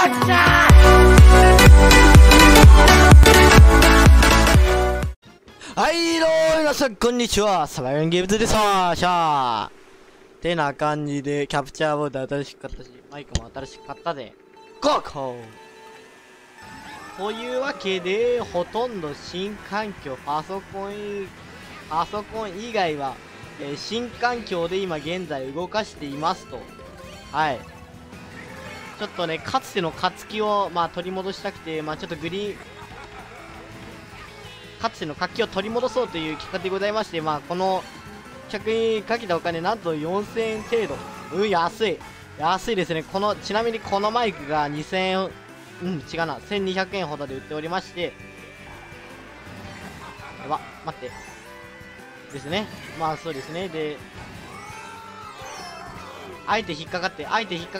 はいどうも皆さんこんにちは、サバイバルゲームズです。てな感じでキャプチャーボード新しく買ったし、マイクも新しく買ったでゴーゴーというわけで、ほとんど新環境、パソコン以外は、新環境で今現在動かしていますと。はい、ちょっとね、かつての勝つ気を取り戻したくて、ちょっとかつての活気を取り戻そうという企画でございまして、この企画にかけたお金なんと4000円程度。安いですね。ちなみにこのマイクが2000円、違うな、1200円ほどで売っておりまして、待って。ですね。そうですね。で、あえて引っかかって、そう。あえて引っ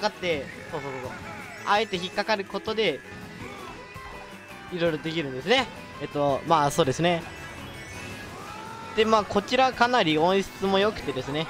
かかることで、いろいろできるんですね。そうですね。で、こちらかなり音質も良くてですね。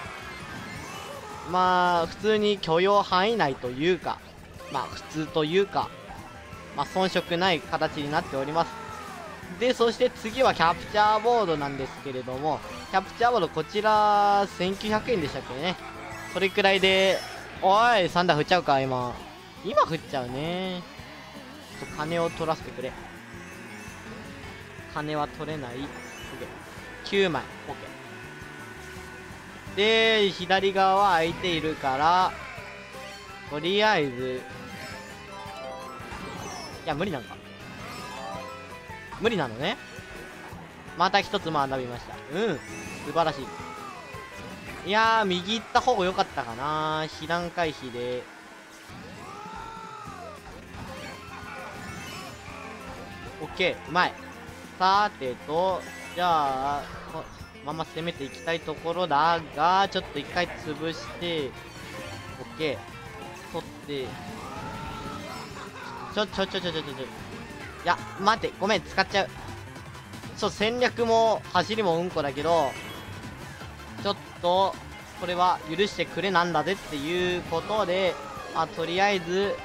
普通に許容範囲内というか、普通というか、遜色ない形になっております。で、そして次はキャプチャーボードなんですけれども、キャプチャーボードこちら1900円でしたっけね。それくらいで、おい、サンダー振っちゃうか、今振っちゃうね。金を取らせてくれ。金は取れない。9枚。OK。で、左側は空いているから、とりあえず、いや、無理なんか。無理なのね。また一つ学びました。素晴らしい。いやー、右行った方が良かったかな。被弾回避で。OK、うまい。さてと、じゃあ、攻めていきたいところだが、ちょっと一回潰して、OK。取って、いや、待って、ごめん、使っちゃう。戦略も走りもうんこだけど、ちょっと、これは許してくれなんだぜっていうことで、とりあえず、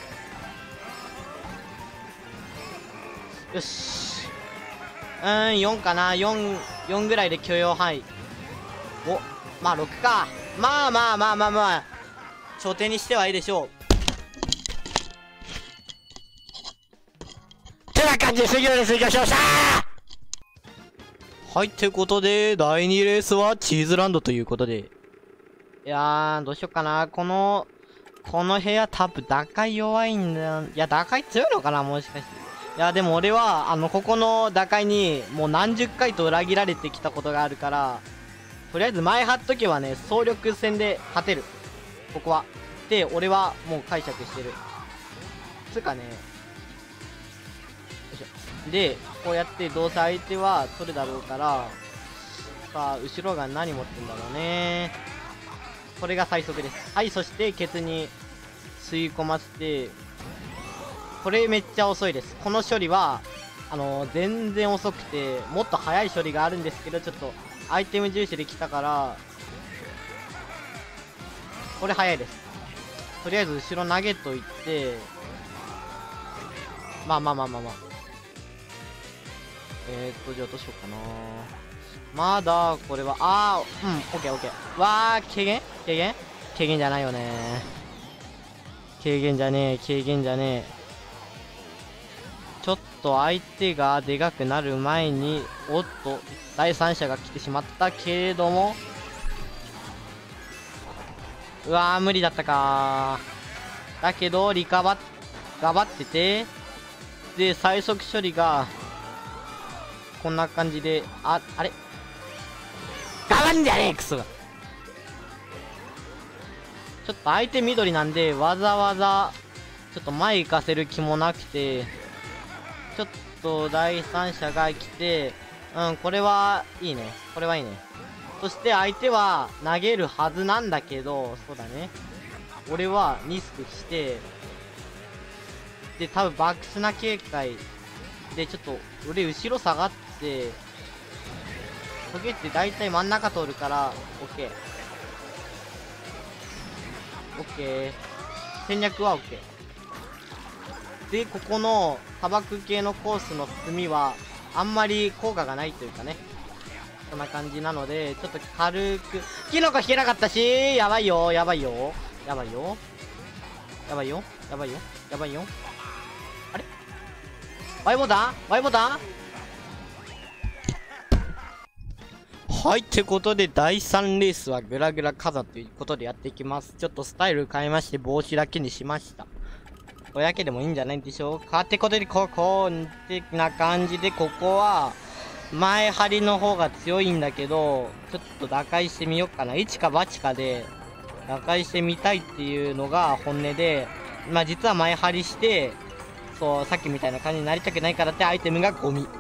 よし。4かな。4ぐらいで許容範囲。6か。頂点にしてはいいでしょう。てな感じで水行しました。はい、ってことで、第2レースはチーズランドということで。いやー、どうしよっかな。この部屋多分打開弱いんだよ。いや、打開強いのかな、もしかして。いや、でも俺は、ここの打開に、もう何十回と裏切られてきたことがあるから、とりあえず前張っとけばね、総力戦で勝てる。ここは。で、俺はもう解釈してる。つうかね、よいしょ。で、こうやってどうせ相手は取るだろうから、さあ、後ろが何持ってんだろうね。これが最速です。はい、そして、ケツに吸い込ませて、これめっちゃ遅いです。この処理は、全然遅くて、もっと速い処理があるんですけど、ちょっと、アイテム重視できたから、これ速いです。とりあえず後ろ投げといて、じゃあどうしようかな。まだ、これは、オッケー。わー、軽減じゃないよね。軽減じゃねえ。ちょっと相手がでかくなる前に、おっと、第三者が来てしまったけれども、うわー、無理だったかー。だけど、頑張ってて、で、最速処理が、こんな感じで、あれ頑張んじゃねえ、クソが。ちょっと相手緑なんで、わざわざ、ちょっと前行かせる気もなくて、ちょっと第三者が来て、これはいいね。そして相手は投げるはずなんだけど、そうだね。俺はリスクして、で、多分バックスな警戒で、ちょっと俺後ろ下がって、トゲって大体真ん中通るから、オッケー。戦略はオッケー。 で、ここの砂漠系のコースの積みは、あんまり効果がないというかね。そんな感じなので、ちょっと軽く、キノコ引けなかったし、やばいよ、やばいよ、やばいよ。やばいよ、やばいよ、やばいよ。あれ ?Y ボタン ?Y ボタンはい、ってことで第3レースはグラグラ火山ということでやっていきます。ちょっとスタイル変えまして帽子だけにしました。これだけでもいいんじゃないでしょうか。ってことでここ的な感じで、ここは前張りの方が強いんだけど、ちょっと打開してみようかな。一か八かで打開してみたいっていうのが本音で、まあ実は前張りして、そう、さっきみたいな感じになりたくないからってアイテムがゴミ。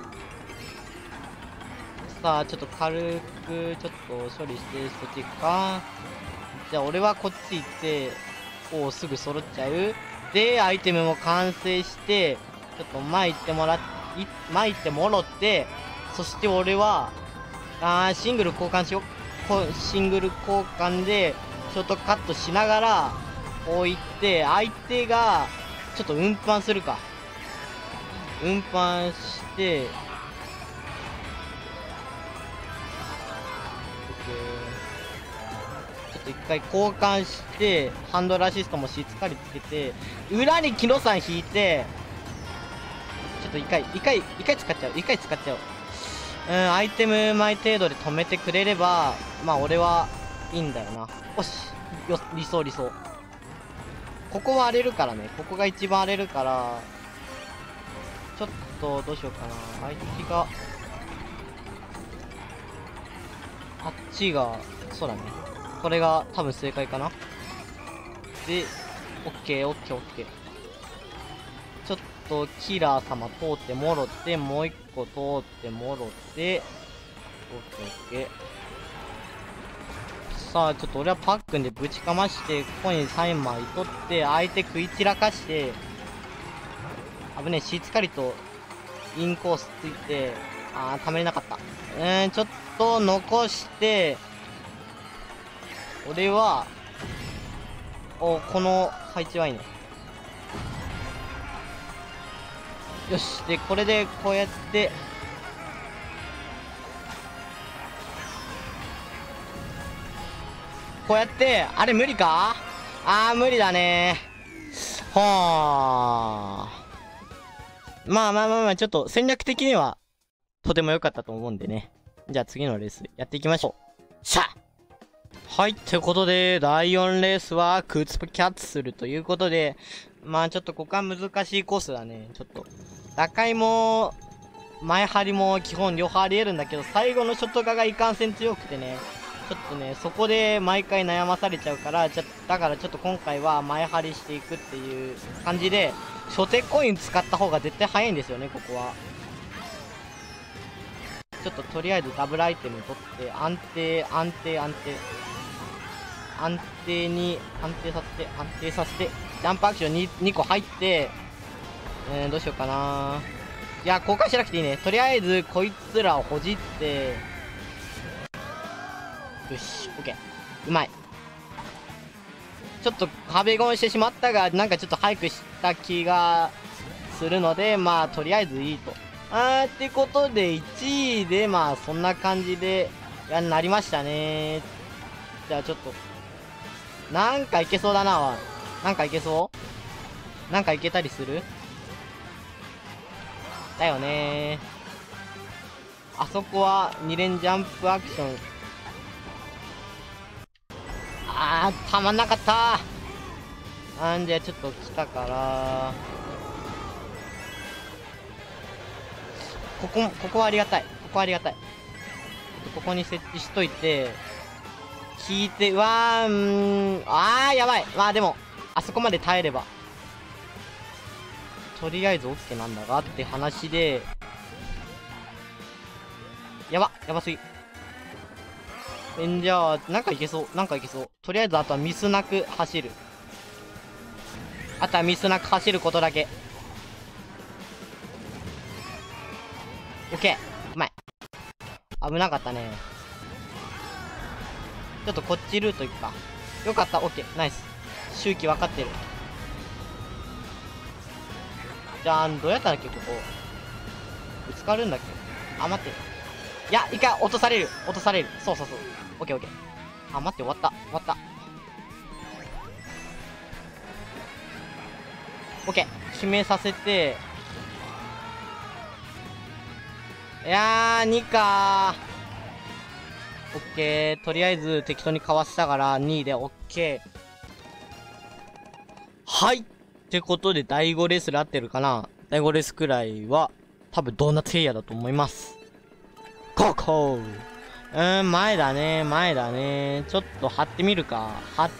さあ、ちょっと軽く、ちょっと処理して、そっち行くか。じゃあ、俺はこっち行って、おお、すぐ揃っちゃう。で、アイテムも完成して、ちょっと前行ってもろって、そして俺は、シングル交換しよう。シングル交換で、ショートカットしながら、こう行って、相手が、ちょっと運搬するか。運搬して、ちょっと一回交換して、ハンドルアシストもしっかりつけて、裏にキノさん引いて、ちょっと一回使っちゃう。アイテム前程度で止めてくれれば、まあ俺はいいんだよな。よし。理想。ここは荒れるからね。ここが一番荒れるから、ちょっとどうしようかな。相手が、あっちが、そうだね。これが多分正解かな。で、オッケー。ちょっとキラー様通ってもろって、もう一個通ってもろって、オッケー。さあ、ちょっと俺はパックンでぶちかまして、コイン3枚取って、相手食い散らかして、危ねえ、しっかりとインコースついて、ためれなかった。ちょっと残して、俺は、この配置はいいね。よし。で、これでこうやって、あれ無理か？無理だね。はー。まあ、ちょっと戦略的には、とても良かったと思うんでね。じゃあ次のレースやっていきましょう。しゃ！はい、ということで、第4レースは、クーツプキャッツするということで、まあちょっとここは難しいコースだね。ちょっと。打開も、前張りも基本両方あり得るんだけど、最後のショットがいかんせん強くてね、ちょっとね、そこで毎回悩まされちゃうから、だからちょっと今回は前張りしていくっていう感じで、初手コイン使った方が絶対早いんですよね、ここは。ちょっととりあえずダブルアイテム取って、安定させて、ジャンプアクション 2個入って、どうしようかな。いや、交換しなくていいね。とりあえず、こいつらをほじって、よし、オッケー。うまい。ちょっと壁越えしてしまったが、なんかちょっと早くした気がするので、まあ、とりあえずいいと。ってことで、1位で、まあ、そんな感じで、なりましたね。じゃあちょっと、なんかいけそうだな、なんかいけそうなんかいけたりするだよね。あそこは2連ジャンプアクション。たまんなかった。じゃあちょっと来たから、ここはありがたい。ここに設置しといて、聞いて、やばい。まあでも、あそこまで耐えれば。とりあえず OK なんだがって話で、やばすぎ。じゃあ、なんかいけそう。とりあえずあとはミスなく走ることだけ。OK。うまい。危なかったね。ちょっとこっちルート行くか。よかった。OK。ナイス。周期分かってる。 じゃあ、どうやったんだっけ、ここ。ぶつかるんだっけ。あ、待って。いや、一回落とされる。落とされる。そうそうそう。オッケーオッケー。あ、待って、終わった。終わった。オッケー。決めさせて。いやー、2かー。オッケー。とりあえず適当にかわしたから2位でオッケー。はい。ってことで、第5レースで合ってるかな。第5レースくらいは、多分ドーナツエリアだと思います。ここ前だね、前だね。ちょっと張ってみるか。張って、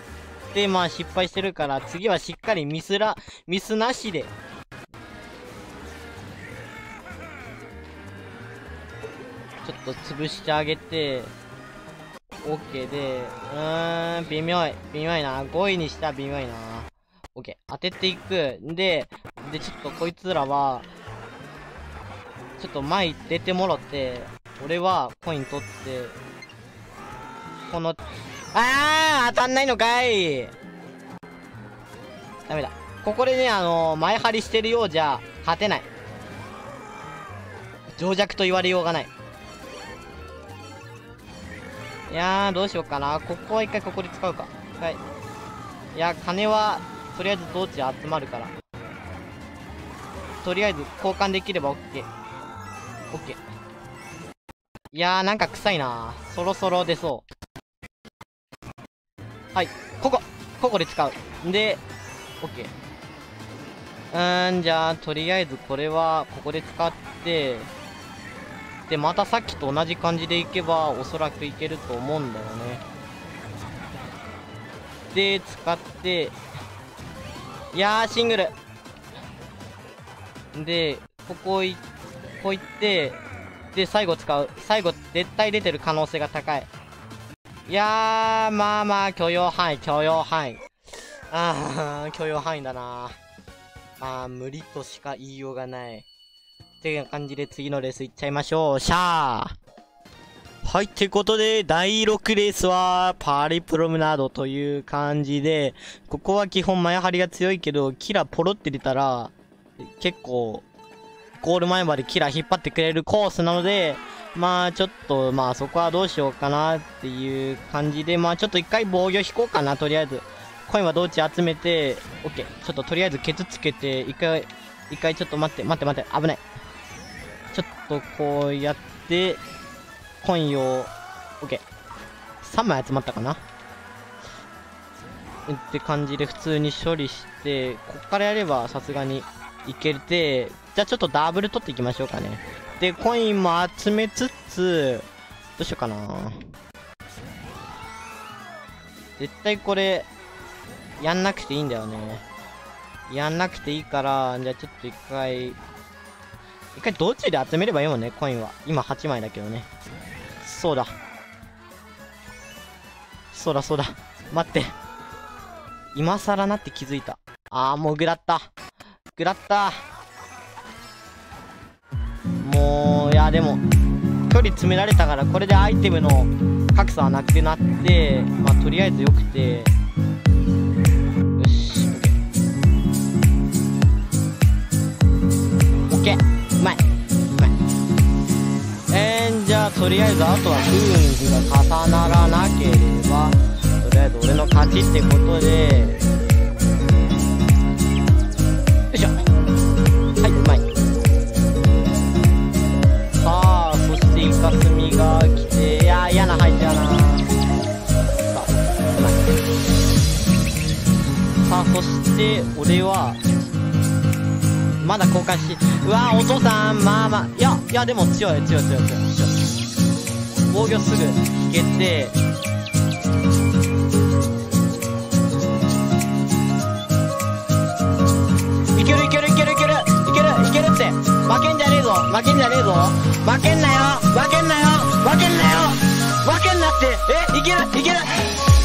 まあ失敗してるから、次はしっかりミスなしで。ちょっと潰してあげて、OK で、微妙いな。5位にしたら微妙いな。OK。当てていく。で、ちょっとこいつらは、ちょっと前出てもろって、俺はコイン取って、この、当たんないのかい。ダメだ。ここでね、前張りしてるようじゃ、勝てない。情弱と言われようがない。いやー、どうしようかな。ここは一回ここで使うか。はい。いや、金は、とりあえずどっち集まるから。とりあえず交換できれば OK。OK。いやー、なんか臭いな。そろそろ出そう。はい。ここで使う。で、OK。じゃあ、とりあえずこれは、ここで使って、で、またさっきと同じ感じでいけば、おそらくいけると思うんだよね。で、使って、いやー、シングル。で、こういって、で、最後使う。最後、絶対出てる可能性が高い。いやー、まあまあ、許容範囲。許容範囲だな。まあ、無理としか言いようがない。っていう感じで次のレースいっちゃいましょう。シャー。はい、ってことで、第6レースは、パリプロムナードという感じで、ここは基本前張りが強いけど、キラポロって出たら、結構、ゴール前までキラ引っ張ってくれるコースなので、まあちょっと、まあそこはどうしようかなっていう感じで、まあちょっと一回防御引こうかな、とりあえず。コインはどっち集めて、OK。ちょっととりあえずケツつけて、一回ちょっと待って、危ない。ちょっとこうやって、コインを、OK。3枚集まったかなって感じで普通に処理して、こっからやればさすがにいけて、じゃあちょっとダブル取っていきましょうかね。で、コインも集めつつ、どうしようかな。絶対これ、やんなくていいんだよね。やんなくていいから、じゃあちょっと一回どっちで集めればいいもんね、コインは。今8枚だけどね。そうだ。待って。今更なって気づいた。もうグラった。もう、いや、でも、距離詰められたから、これでアイテムの格差はなくなって、まあ、とりあえずよくて、よし、オッケー。うまい。じゃあ、とりあえず、あとは不運が重ならなければ、とりあえず俺の勝ちってことで、よいしょ。はい、うまい。さあ、そしてイカスミが来て、いやー、嫌な配置やな。さあ、うまい。さあ、そして、俺は、まだ交換し、うわー、お父さん、まあまあ、いや、でも強い。防御すぐ引けて、いけるって。負けんじゃねえぞ。負けんなよって。いける。